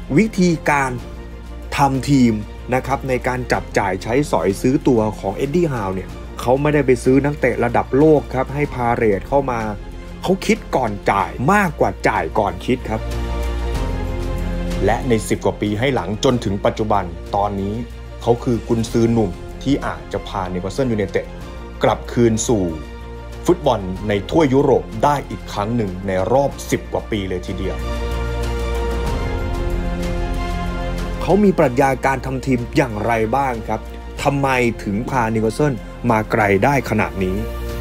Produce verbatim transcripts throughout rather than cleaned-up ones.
วิธีการทำทีมนะครับในการจับจ่ายใช้สอยซื้อตัวของเอ็ดดี้ฮาวเนี่ยเขาไม่ได้ไปซื้อนักเตะระดับโลกครับให้พาเรทเข้ามาเขาคิดก่อนจ่ายมากกว่าจ่ายก่อนคิดครับและในสิบกว่าปีให้หลังจนถึงปัจจุบันตอนนี้เขาคือกุนซือหนุ่มที่อาจจะพานิวคาสเซิลยูไนเต็ดกลับคืนสู่ฟุตบอลในทั่วยุโรปได้อีกครั้งหนึ่งในรอบสิบกว่าปีเลยทีเดียวเขามีปรัชญาการทำทีมอย่างไรบ้างครับทำไมถึงพานิวคาสเซิลมาไกลได้ขนาดนี้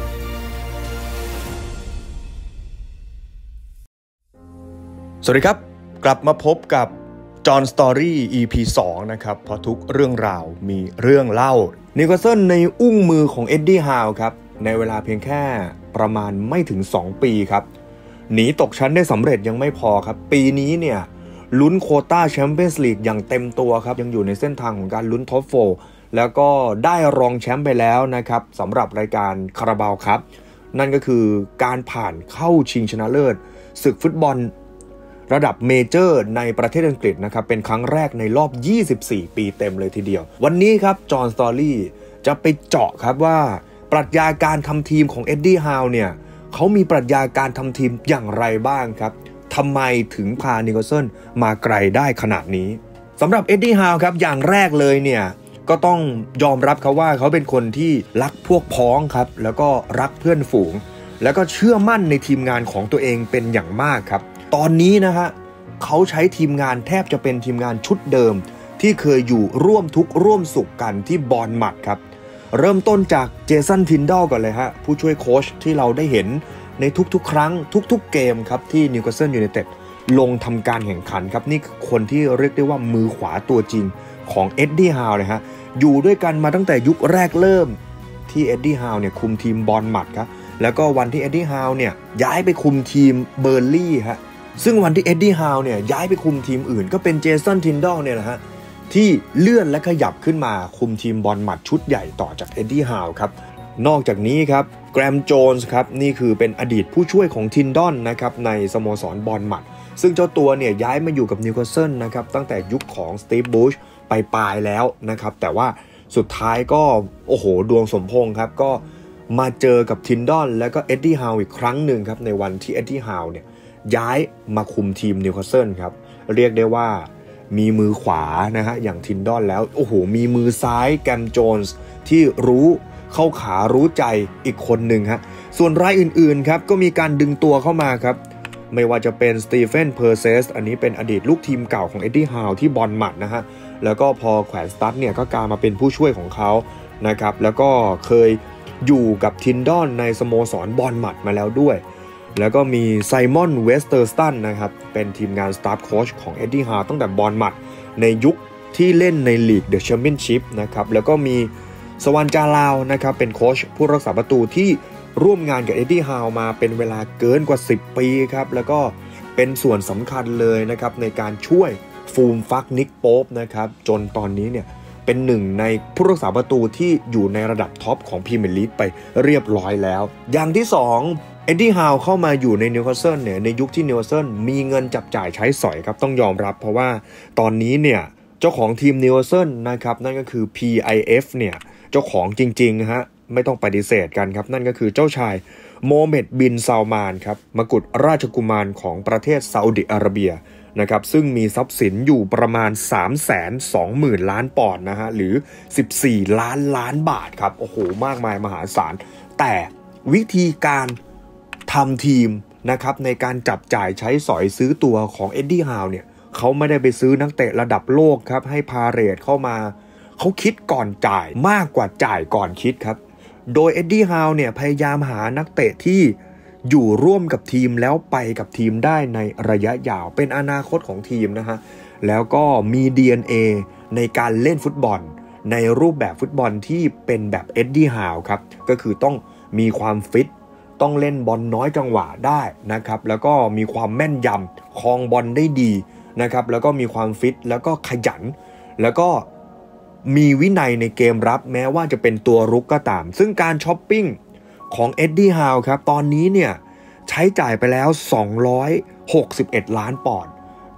สวัสดีครับกลับมาพบกับจอห์นสตอรี่ อี พี สองนะครับเพราะทุกเรื่องราวมีเรื่องเล่านิวคาสเซิลในอุ้งมือของเอ็ดดี้ฮาวครับในเวลาเพียงแค่ประมาณไม่ถึงสองปีครับหนีตกชั้นได้สำเร็จยังไม่พอครับปีนี้เนี่ยลุ้นโควต้าแชมเปี้ยนส์ลีกอย่างเต็มตัวครับยังอยู่ในเส้นทางของการลุ้นท็อปโฟร์แล้วก็ได้รองแชมป์ไปแล้วนะครับสำหรับรายการคาราบาวครับนั่นก็คือการผ่านเข้าชิงชนะเลิศศึกฟุตบอลระดับเมเจอร์ในประเทศอังกฤษนะครับเป็นครั้งแรกในรอบยี่สิบสี่ปีเต็มเลยทีเดียววันนี้ครับจอห์นสตอรี่จะไปเจาะครับว่าปรัชญาการทำทีมของเอ็ดดี้ฮาวเนี่ยเขามีปรัชญาการทำทีมอย่างไรบ้างครับทำไมถึงพานิวคาสเซิลมาไกลได้ขนาดนี้สำหรับเอ็ดดี้ฮาวครับอย่างแรกเลยเนี่ยก็ต้องยอมรับเขาว่าเขาเป็นคนที่รักพวกพ้องครับแล้วก็รักเพื่อนฝูงแล้วก็เชื่อมั่นในทีมงานของตัวเองเป็นอย่างมากครับตอนนี้นะฮะเขาใช้ทีมงานแทบจะเป็นทีมงานชุดเดิมที่เคยอยู่ร่วมทุกข์ร่วมสุขกันที่บอร์นมัธครับเริ่มต้นจากเจสันทินดอลก่อนเลยฮะผู้ช่วยโค้ชที่เราได้เห็นในทุกๆครั้งทุกๆเกมครับที่นิวคาสเซิลยูไนเต็ดลงทำการแข่งขันครับนี่คือคนที่เรียกได้ว่ามือขวาตัวจริงของเอ็ดดี้ฮาวเลยฮะอยู่ด้วยกันมาตั้งแต่ยุคแรกเริ่มที่เอ็ดดี้ฮาวเนี่ยคุมทีมบอร์นมัธครับแล้วก็วันที่เอ็ดดี้ฮาวเนี่ยย้ายไปคุมทีมเบอร์ลี่ฮะซึ่งวันที่เอ็ดดี้ฮาวเนี่ยย้ายไปคุมทีมอื่นก็เป็นเจสันทินดอลเนี่ยนะฮะที่เลื่อนและขยับขึ้นมาคุมทีมบอร์นมัธชุดใหญ่ต่อจากเอ็ดดี้ฮาวครับนอกจากนี้ครับแกรมโจนส์ครับนี่คือเป็นอดีตผู้ช่วยของทินดอนนะครับในสโมสรบอร์นมัธซึ่งเจ้าตัวเนี่ยย้ายมาอยู่กับนิวคาสเซิลนะครับตั้งแต่ยุคของสตีฟบูชไปปลายแล้วนะครับแต่ว่าสุดท้ายก็โอ้โหดวงสมพงษ์ครับก็มาเจอกับทินดอนแล้วก็เอ็ดดี้ฮาวอีกครั้งหนึ่งครับในวันที่เอ็ดดี้ฮาวเนี่ยย้ายมาคุมทีมนิวคาสเซิลครับเรียกได้ว่ามีมือขวานะฮะอย่างทินดอนแล้วโอ้โหมีมือซ้ายแกรมโจนส์ที่รู้เข้าขารู้ใจอีกคนหนึ่งฮะส่วนรายอื่นๆครับก็มีการดึงตัวเข้ามาครับไม่ว่าจะเป็นสตีเฟนเพอร์เซสอันนี้เป็นอดีตลูกทีมเก่าของเอ็ดดี้ฮาวที่บอร์นมัธนะฮะแล้วก็พอแขวนสตั๊ดเนี่ยก็กลายมาเป็นผู้ช่วยของเขานะครับแล้วก็เคยอยู่กับทินดอนในสโมสรบอร์นมัธมาแล้วด้วยแล้วก็มีไซมอนเวสเตอร์สตันนะครับเป็นทีมงานสตาฟโค้ชของเอ็ดดี้ฮาวตั้งแต่บอร์นมัธในยุคที่เล่นในลีกเดอะแชมเปี้ยนชิพนะครับแล้วก็มีสวรรค์จาลาวนะครับเป็นโค้ชผู้รักษาประตูที่ร่วมงานกับเอ็ดดี้ฮาวมาเป็นเวลาเกินกว่าสิบปีครับแล้วก็เป็นส่วนสำคัญเลยนะครับในการช่วยฟูมฟักนิกโป๊ปนะครับจนตอนนี้เนี่ยเป็นหนึ่งในผู้รักษาประตูที่อยู่ในระดับท็อปของพรีเมียร์ลีกไปเรียบร้อยแล้วอย่างที่สองเอ็ดดี้ฮาวเข้ามาอยู่ในนิวคาสเซิลเนี่ยในยุคที่นิวคาสเซิลมีเงินจับจ่ายใช้สอยครับต้องยอมรับเพราะว่าตอนนี้เนี่ยเจ้าของทีมนิวคาสเซิลนะครับนั่นก็คือ พี ไอ เอฟ เนี่ยเจ้าของจริงๆฮะไม่ต้องปฏิเสธกันครับนั่นก็คือเจ้าชายโมฮัมเหม็ดบินซาลมานครับมกุฎราชกุมารของประเทศซาอุดิอาระเบียนะครับซึ่งมีทรัพย์สินอยู่ประมาณ สามแสนสองหมื่น ล้านปอนด์นะฮะหรือสิบสี่ล้านล้านบาทครับโอ้โหมากมายมหาศาลแต่วิธีการทำทีมนะครับในการจับจ่ายใช้สอยซื้อตัวของเอ็ดดี้ฮาวเนี่ยเขาไม่ได้ไปซื้อนักเตะระดับโลกครับให้พาเรทเข้ามาเขาคิดก่อนจ่ายมากกว่าจ่ายก่อนคิดครับโดยเอ็ดดี้ฮาวเนี่ยพยายามหานักเตะที่อยู่ร่วมกับทีมแล้วไปกับทีมได้ในระยะยาวเป็นอนาคตของทีมนะฮะแล้วก็มี ดี เอ็น เอ ในการเล่นฟุตบอลในรูปแบบฟุตบอลที่เป็นแบบเอ็ดดี้ฮาวครับก็คือต้องมีความฟิตต้องเล่นบอลน้อยจังหวะได้นะครับแล้วก็มีความแม่นยำครองบอลได้ดีนะครับแล้วก็มีความฟิตแล้วก็ขยันแล้วก็มีวินัยในเกมรับแม้ว่าจะเป็นตัวรุกก็ตามซึ่งการช้อปปิ้งของเอ็ดดี้ฮาวครับตอนนี้เนี่ยใช้จ่ายไปแล้วสองร้อยหกสิบเอ็ดล้านปอนด์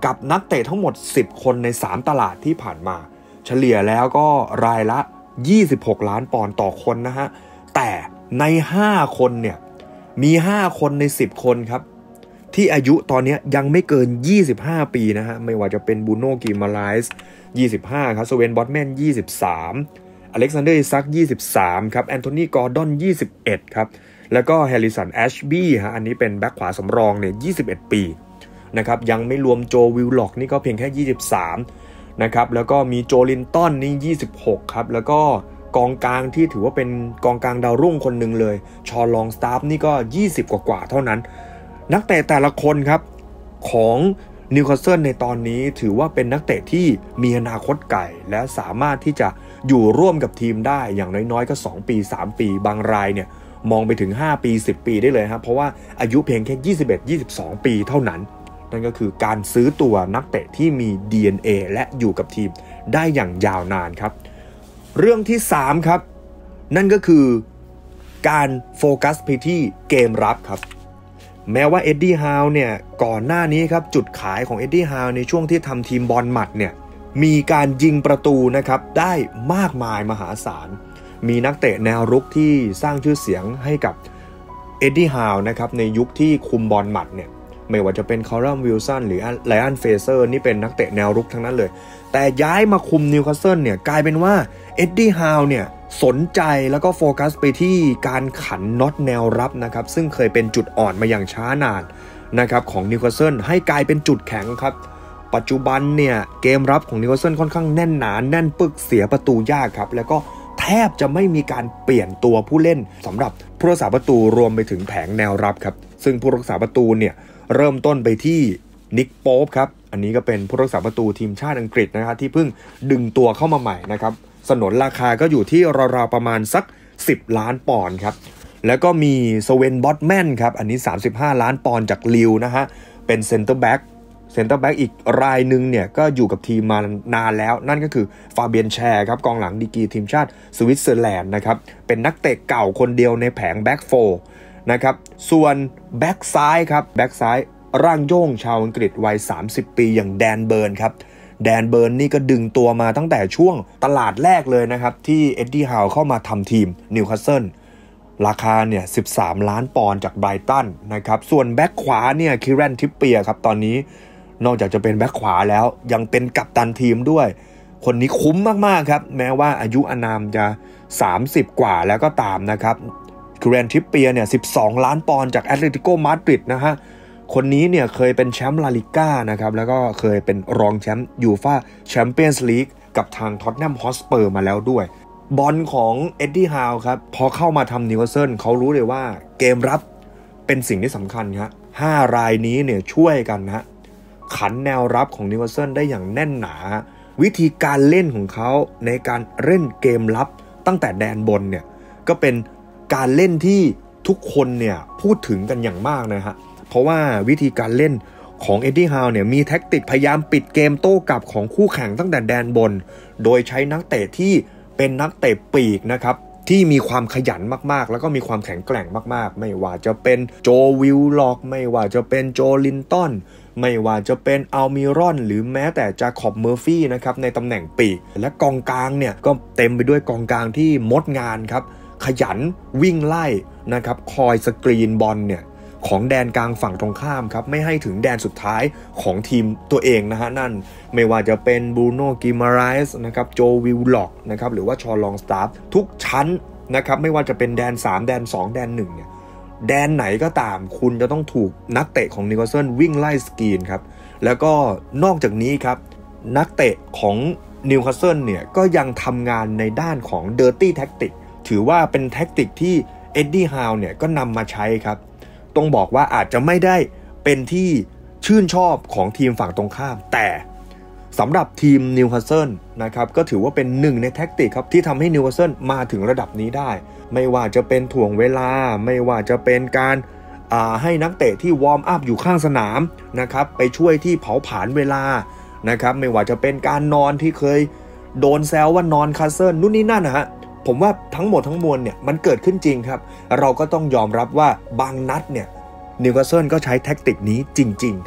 กับนักเตะทั้งหมดสิบคนในสามตลาดที่ผ่านมาเฉลี่ยแล้วก็รายละยี่สิบหกล้านปอนด์ต่อคนนะฮะแต่ในห้าคนเนี่ยมีห้าคนในสิบคนครับที่อายุตอนนี้ยังไม่เกินยี่สิบห้าปีนะฮะไม่ว่าจะเป็นบูโน่กิมาไลส์ยี่สิบห้าครับสเวนบอตแมนยี่สิบสามอเล็กซานเดอร์อิซักยี่สิบสามครับแอนโทนีกอร์ดอนยี่สิบเอ็ดครับแล้วก็แฮร์ริสันแอชบี้ฮะอันนี้เป็นแบ็คขวาสำรองเนี่ยยี่สิบเอ็ดปีนะครับยังไม่รวมโจวิลล็อกนี่ก็เพียงแค่ยี่สิบสามนะครับแล้วก็มีโจลินตันนี่ยี่สิบหกครับแล้วก็กองกลางที่ถือว่าเป็นกองกลางดาวรุ่งคนหนึ่งเลยชอลองสตาฟนี่ก็ยี่สิบกว่าๆเท่านั้นนักเตะแต่ละคนครับของนิวคาสเซิลในตอนนี้ถือว่าเป็นนักเตะที่มีอนาคตไกลและสามารถที่จะอยู่ร่วมกับทีมได้อย่างน้อยๆก็สองปีสามปีบางรายเนี่ยมองไปถึงห้าปีสิบปีได้เลยครับเพราะว่าอายุเพียงแค่ยี่สิบเอ็ด ยี่สิบสองปีเท่านั้นนั่นก็คือการซื้อตัวนักเตะที่มี ดี เอ็น เอ และอยู่กับทีมได้อย่างยาวนานครับเรื่องที่สามครับนั่นก็คือการโฟกัสไปที่เกมรับครับแม้ว่าเอ็ดดี้ฮาวเนี่ยก่อนหน้านี้ครับจุดขายของเอ็ดดี้ฮาวในช่วงที่ทำทีมบอลหมัดเนี่ยมีการยิงประตูนะครับได้มากมายมหาศาลมีนักเตะแนวรุกที่สร้างชื่อเสียงให้กับเอ็ดดี้ฮาวนะครับในยุคที่คุมบอลหมัดเนี่ยไม่ว่าจะเป็นคอรัมวิลสันหรือไลออนเฟเซอร์นี่เป็นนักเตะแนวรุกทั้งนั้นเลยแต่ย้ายมาคุมนิวคาสเซิลเนี่ยกลายเป็นว่าเอ็ดดี้ฮาวเนี่ยสนใจแล้วก็โฟกัสไปที่การขันน็อตแนวรับนะครับซึ่งเคยเป็นจุดอ่อนมาอย่างช้านานนะครับของนิวคาสเซิลให้กลายเป็นจุดแข็งครับปัจจุบันเนี่ยเกมรับของนิวคาสเซิลค่อนข้างแน่นหนาแน่นปึกเสียประตูยากครับแล้วก็แทบจะไม่มีการเปลี่ยนตัวผู้เล่นสำหรับผู้รักษาประตูรวมไปถึงแผงแนวรับครับซึ่งผู้รักษาประตูเนี่ยเริ่มต้นไปที่นิกโป๊ปครับอันนี้ก็เป็นผู้รักษาประตูทีมชาติอังกฤษนะครับที่เพิ่งดึงตัวเข้ามาใหม่นะครับสนนราคาก็อยู่ที่ราวๆประมาณสักสิบล้านปอนด์ครับแล้วก็มีสเวนบอตแมนครับอันนี้สามสิบห้าล้านปอนด์จากลิวนะฮะเป็นเซนเตอร์แบ็กเซนเตอร์แบ็กอีกรายหนึ่งเนี่ยก็อยู่กับทีมมานานแล้วนั่นก็คือฟาเบียนแชร์ครับกองหลังดีกรีทีมชาติสวิตเซอร์แลนด์นะครับเป็นนักเตะเก่าคนเดียวในแผงแบ็กโฟร์นะครับส่วนแบ็กซ้ายครับแบ็กซ้ายร่างโย่งชาวอังกฤษวัยสามสิบปีอย่างแดนเบิร์นครับแดนเบิร์นนี่ก็ดึงตัวมาตั้งแต่ช่วงตลาดแรกเลยนะครับที่เอ็ดดี้ฮาวเข้ามาทำทีมนิวคาสเซิลราคาเนี่ยสิบสามล้านปอนด์จากไบรตันนะครับส่วนแบ็คขวาเนี่ยคิรันทริปเปียร์ครับตอนนี้นอกจากจะเป็นแบ็คขวาแล้วยังเป็นกัปตันทีมด้วยคนนี้คุ้มมากๆครับแม้ว่าอายุอานามจะสามสิบกว่าแล้วก็ตามนะครับคิรันทริปเปียร์เนี่ยสิบสองล้านปอนด์จากแอตเลติโกมาดริดนะฮะคนนี้เนี่ยเคยเป็นแชมป์ลาลิก้านะครับแล้วก็เคยเป็นรองแชมป์ยูฟ่าแชมเปี้ยนส์ลีกกับทางท็อตแนมฮอตสเปอร์มาแล้วด้วยบอลของเอ็ดดี้ฮาวครับพอเข้ามาทำนิวคาสเซิลเขารู้เลยว่าเกมรับเป็นสิ่งที่สำคัญครับห้ารายนี้เนี่ยช่วยกันนะขันแนวรับของนิวคาสเซิลได้อย่างแน่นหนาวิธีการเล่นของเขาในการเล่นเกมรับตั้งแต่แดนบนเนี่ยก็เป็นการเล่นที่ทุกคนเนี่ยพูดถึงกันอย่างมากนะฮะเพราะว่าวิธีการเล่นของเอ็ดดี้ฮาวเนี่ยมีแท็กติกพยายามปิดเกมโต้กลับของคู่แข่งตั้งแต่แดนบนโดยใช้นักเตะที่เป็นนักเตะปีกนะครับที่มีความขยันมากๆแล้วก็มีความแข็งแกร่งมากๆไม่ว่าจะเป็นโจวิลล็อกไม่ว่าจะเป็นโจลินตันไม่ว่าจะเป็นอัลมิรอนหรือแม้แต่จาคอบเมอร์ฟี่นะครับในตำแหน่งปีกและกองกลางเนี่ยก็เต็มไปด้วยกองกลางที่มดงานครับขยันวิ่งไล่นะครับคอยสกรีนบอลเนี่ยของแดนกลางฝั่งตรงข้ามครับไม่ให้ถึงแดนสุดท้ายของทีมตัวเองนะฮะนั่นไม่ว่าจะเป็นบรูโน่กิมาไรส์นะครับโจวิลล็อกนะครับหรือว่าชอลองสตาฟทุกชั้นนะครับไม่ว่าจะเป็นแดนสามแดนสองแดนหนึ่งเนี่ยแดนไหนก็ตามคุณจะต้องถูกนักเตะของนิวคาสเซิลวิ่งไล่สกรีนครับแล้วก็นอกจากนี้ครับนักเตะของนิวคาสเซิลเนี่ยก็ยังทำงานในด้านของ Dirty Tactic ถือว่าเป็นแท็กติกที่เอ็ดดี้ฮาวเนี่ยก็นำมาใช้ครับต้องบอกว่าอาจจะไม่ได้เป็นที่ชื่นชอบของทีมฝั่งตรงข้ามแต่สำหรับทีมนิวคาสเซิลนะครับก็ถือว่าเป็นหนึ่งในแท็กติกครับที่ทำให้นิวคาสเซิลมาถึงระดับนี้ได้ไม่ว่าจะเป็นถ่วงเวลาไม่ว่าจะเป็นการให้นักเตะที่วอร์มอัพอยู่ข้างสนามนะครับไปช่วยที่เผาผลาญเวลานะครับไม่ว่าจะเป็นการนอนที่เคยโดนแซวว่านอนคาสเซิลนู่นนี่นั่นนะฮะผมว่าทั้งหมดทั้งมวลเนี่ยมันเกิดขึ้นจริงครับเราก็ต้องยอมรับว่าบางนัดเนี่ยนิวคาสเซิลก็ใช้แท็กติกนี้จริงๆครับ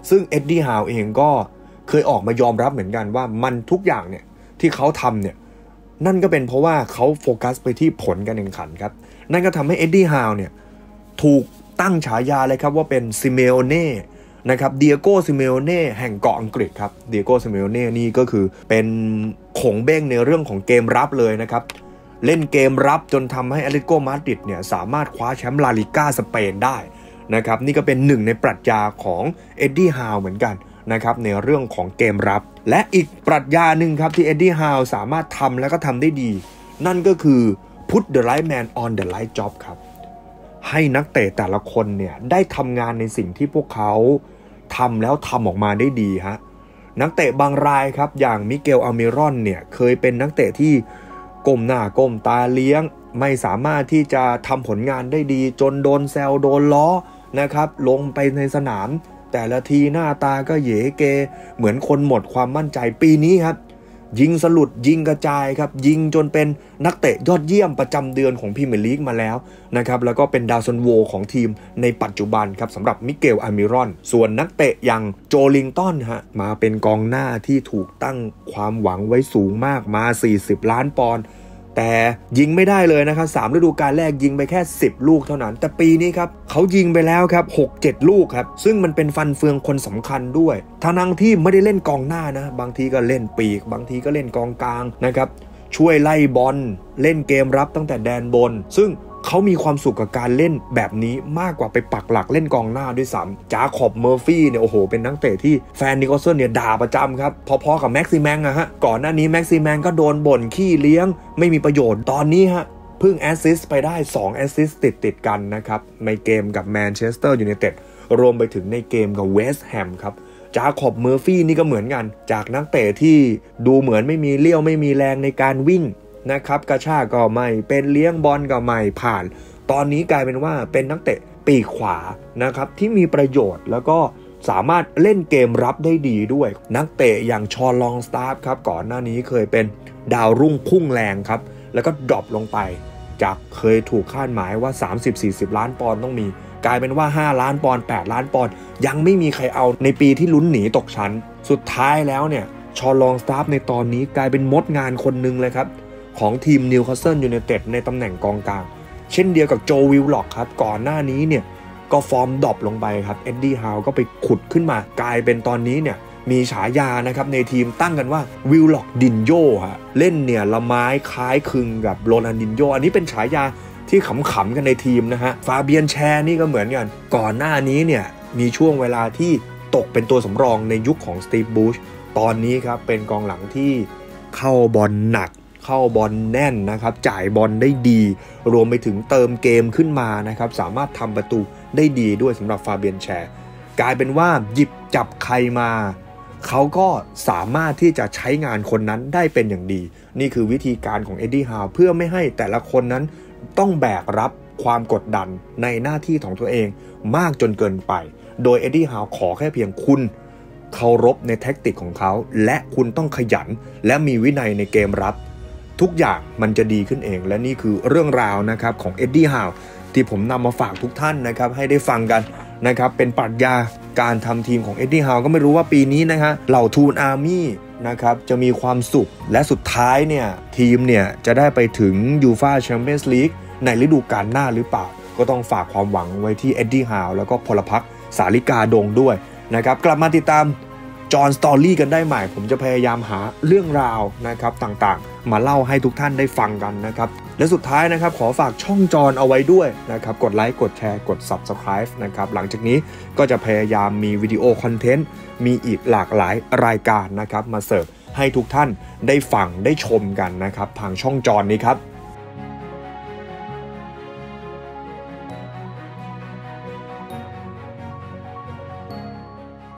ซึ่งเอ็ดดี้ฮาวเองก็เคยออกมายอมรับเหมือนกันว่ามันทุกอย่างเนี่ยที่เขาทำเนี่ยนั่นก็เป็นเพราะว่าเขาโฟกัสไปที่ผลการแข่งขันครับนั่นก็ทำให้เอ็ดดี้ฮาวเนี่ยถูกตั้งฉายาเลยครับว่าเป็นซิเมโอเน่นะครับเดียโก้ซิเมโอเน่แห่งเกาะอังกฤษครับเดียโก้ซิเมโอเน่นี่ก็คือเป็นขงเบ้งในเรื่องของเกมรับเลยนะครับเล่นเกมรับจนทำให้แอตเลติโกมาดริดเนี่ยสามารถคว้าแชมป์ลาลิก้าสเปนได้นะครับนี่ก็เป็นหนึ่งในปรัชญาของเอ็ดดี้ฮาวเหมือนกันนะครับในเรื่องของเกมรับและอีกปรัชญาหนึ่งครับที่เอ็ดดี้ฮาวสามารถทำและก็ทำได้ดีนั่นก็คือ put the right man on the right job ครับให้นักเตะแต่ละคนเนี่ยได้ทำงานในสิ่งที่พวกเขาทำแล้วทำออกมาได้ดีฮะนักเตะบางรายครับอย่างมิเกลอัลมิรอนเนี่ยเคยเป็นนักเตะที่ก้มหน้าก้มตาเลี้ยงไม่สามารถที่จะทำผลงานได้ดีจนโดนแซวโดนล้อนะครับลงไปในสนามแต่ละทีหน้าตาก็เหยเกเหมือนคนหมดความมั่นใจปีนี้ครับยิงสลุดยิงกระจายครับยิงจนเป็นนักเตะยอดเยี่ยมประจำเดือนของพรีเมียร์ลีกมาแล้วนะครับแล้วก็เป็นดาวซันโวของทีมในปัจจุบันครับสำหรับมิเกลอัลมิรอนส่วนนักเตะอย่างโจลิงตันฮะมาเป็นกองหน้าที่ถูกตั้งความหวังไว้สูงมากมาสี่สิบล้านปอนด์แต่ยิงไม่ได้เลยนะครับสามฤดูกาลแรกยิงไปแค่สิบลูกเท่านั้นแต่ปีนี้ครับเขายิงไปแล้วครับ หกเจ็ด ลูกครับซึ่งมันเป็นฟันเฟืองคนสำคัญด้วยทั้งที่ไม่ได้เล่นกองหน้านะบางทีก็เล่นปีกบางทีก็เล่นกองกลางนะครับช่วยไล่บอลเล่นเกมรับตั้งแต่แดนบนซึ่งเขามีความสุขกับการเล่นแบบนี้มากกว่าไปปักหลักเล่นกองหน้าด้วยซ้ำจาคอบเมอร์ฟี่เนี่ยโอ้โหเป็นนักเตะที่แฟนนิโคลสันเนี่ยด่าประจำครับพอๆกับแม็กซิแมงอะฮะก่อนหน้านี้แม็กซิแมงก็โดนบ่นขี้เลี้ยงไม่มีประโยชน์ตอนนี้ฮะเพิ่งแอสซิสต์ไปได้สองแอสซิสต์ติดติดกันนะครับในเกมกับแมนเชสเตอร์ยูไนเต็ดรวมไปถึงในเกมกับเวสต์แฮมครับจาคอบเมอร์ฟี่นี่ก็เหมือนกันจากนักเตะที่ดูเหมือนไม่มีเลี้ยวไม่มีแรงในการวิ่งนะครับกระชากก็ไม่เป็นเลี้ยงบอลก็ไม่ผ่านตอนนี้กลายเป็นว่าเป็นนักเตะปีกขวานะครับที่มีประโยชน์แล้วก็สามารถเล่นเกมรับได้ดีด้วยนักเตะอย่างชอลองสตาร์ฟครับก่อนหน้านี้เคยเป็นดาวรุ่งพุ่งแรงครับแล้วก็ดรอปลงไปจากเคยถูกคาดหมายว่า สามสิบถึงสี่สิบ ล้านปอนด์ต้องมีกลายเป็นว่าห้าล้านปอนด์แปดล้านปอนด์ยังไม่มีใครเอาในปีที่ลุ้นหนีตกชั้นสุดท้ายแล้วเนี่ยชอลองสตาร์ฟในตอนนี้กลายเป็นมดงานคนนึงเลยครับของทีมนิวคาสเซิลยูไนเต็ดในตำแหน่งกองกลางเช่นเดียวกับโจวิลล็อกครับก่อนหน้านี้เนี่ยก็ฟอร์มดรอปลงไปครับเอ็ดดี้ฮาวก็ไปขุดขึ้นมากลายเป็นตอนนี้เนี่ยมีฉายานะครับในทีมตั้งกันว่าวิลล็อกดินโยฮะเล่นเนี่ยละไม้คล้ายคลึงกับโรนัลดินโยอันนี้เป็นฉายาที่ขำๆกันในทีมนะฮะฟาเบียนแชร์นี่ก็เหมือนกันก่อนหน้านี้เนี่ยมีช่วงเวลาที่ตกเป็นตัวสำรองในยุคของสตีฟบูชตอนนี้ครับเป็นกองหลังที่เข้าบอลหนักเข้าบอลแน่นนะครับจ่ายบอลได้ดีรวมไปถึงเติมเกมขึ้นมานะครับสามารถทำประตูได้ดีด้วยสำหรับฟาเบียนแชร์กลายเป็นว่าหยิบจับใครมาเขาก็สามารถที่จะใช้งานคนนั้นได้เป็นอย่างดีนี่คือวิธีการของเอ็ดดี้ฮาวเพื่อไม่ให้แต่ละคนนั้นต้องแบกรับความกดดันในหน้าที่ของตัวเองมากจนเกินไปโดยเอ็ดดี้ฮาวขอแค่เพียงคุณเคารพในแท็กติกของเขาและคุณต้องขยันและมีวินัยในเกมรับทุกอย่างมันจะดีขึ้นเองและนี่คือเรื่องราวนะครับของเอ็ดดี้ฮาวที่ผมนำมาฝากทุกท่านนะครับให้ได้ฟังกันนะครับเป็นปรัชญาการทำทีมของเอ็ดดี้ฮาวก็ไม่รู้ว่าปีนี้นะฮะเหล่าทูนอาร์มี่นะครับจะมีความสุขและสุดท้ายเนี่ยทีมเนี่ยจะได้ไปถึงยูฟ่าแชมเปี้ยนส์ลีกในฤดูกาลหน้าหรือเปล่าก็ต้องฝากความหวังไว้ที่เอ็ดดี้ฮาวแล้วก็พลพรรคสาลิกาดงด้วยนะครับกลับมาติดตามจอห์นสตอรี่กันได้ใหม่ผมจะพยายามหาเรื่องราวนะครับต่างๆมาเล่าให้ทุกท่านได้ฟังกันนะครับและสุดท้ายนะครับขอฝากช่องจอห์นเอาไว้ด้วยนะครับกดไลค์กดแชร์กด ซับสไครบ์ นะครับหลังจากนี้ก็จะพยายามมีวิดีโอคอนเทนต์มีอีกหลากหลายรายการนะครับมาเสิร์ฟให้ทุกท่านได้ฟังได้ชมกันนะครับทางช่องจอห์นนี้ครับ